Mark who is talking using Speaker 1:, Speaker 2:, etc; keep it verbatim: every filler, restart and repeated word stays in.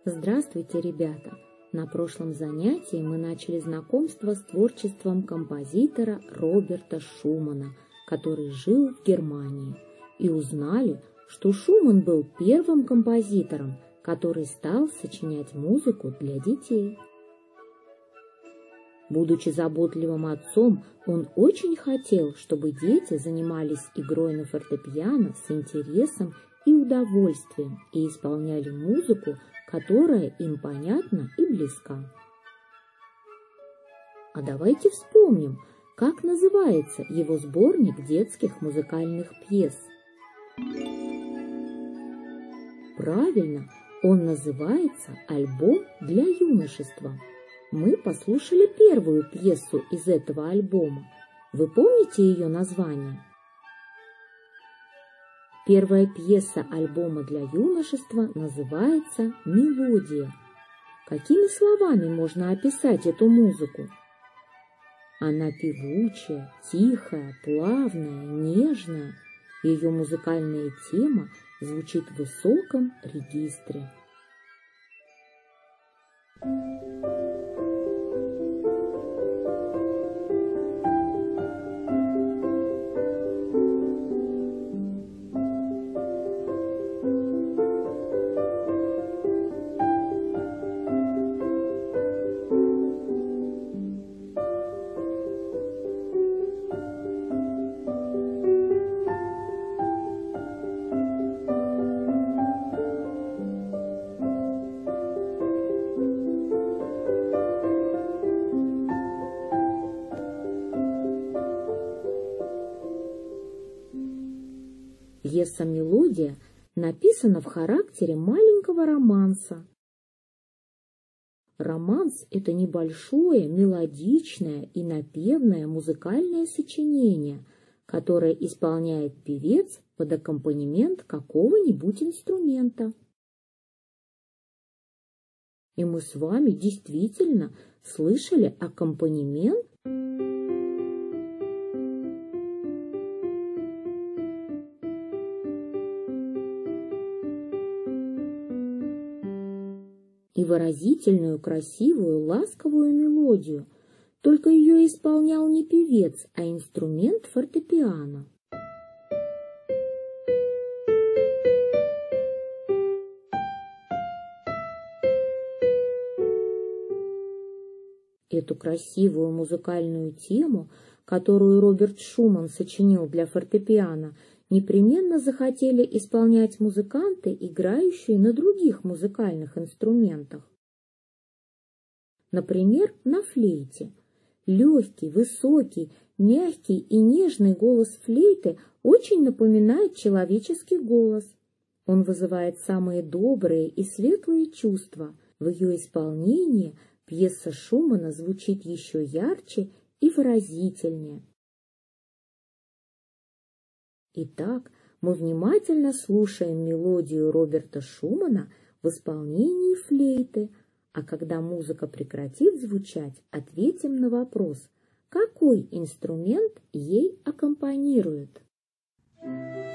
Speaker 1: Здравствуйте, ребята! На прошлом занятии мы начали знакомство с творчеством композитора Роберта Шумана, который жил в Германии, и узнали, что Шуман был первым композитором, который стал сочинять музыку для детей. Будучи заботливым отцом, он очень хотел, чтобы дети занимались игрой на фортепиано с интересом и удовольствием и исполняли музыку, которая им понятна и близка. А давайте вспомним, как называется его сборник детских музыкальных пьес. Правильно, он называется «Альбом для юношества». Мы послушали первую пьесу из этого альбома. Вы помните ее название? Первая пьеса альбома для юношества называется «Мелодия». Какими словами можно описать эту музыку? Она певучая, тихая, плавная, нежная. Ее музыкальная тема звучит в высоком регистре. Пьеса «Мелодия» написана в характере маленького романса. Романс – это небольшое, мелодичное и напевное музыкальное сочинение, которое исполняет певец под аккомпанемент какого-нибудь инструмента. И мы с вами действительно слышали аккомпанемент. И выразительную, красивую, ласковую мелодию, только ее исполнял не певец, а инструмент фортепиано. Эту красивую музыкальную тему, которую Роберт Шуман сочинил для фортепиано, непременно захотели исполнять музыканты, играющие на других музыкальных инструментах. Например, на флейте. Легкий, высокий, мягкий и нежный голос флейты очень напоминает человеческий голос. Он вызывает самые добрые и светлые чувства. В ее исполнении пьеса Шумана звучит еще ярче и выразительнее. Итак, мы внимательно слушаем мелодию Роберта Шумана в исполнении флейты, а когда музыка прекратит звучать, ответим на вопрос, какой инструмент ей аккомпанирует.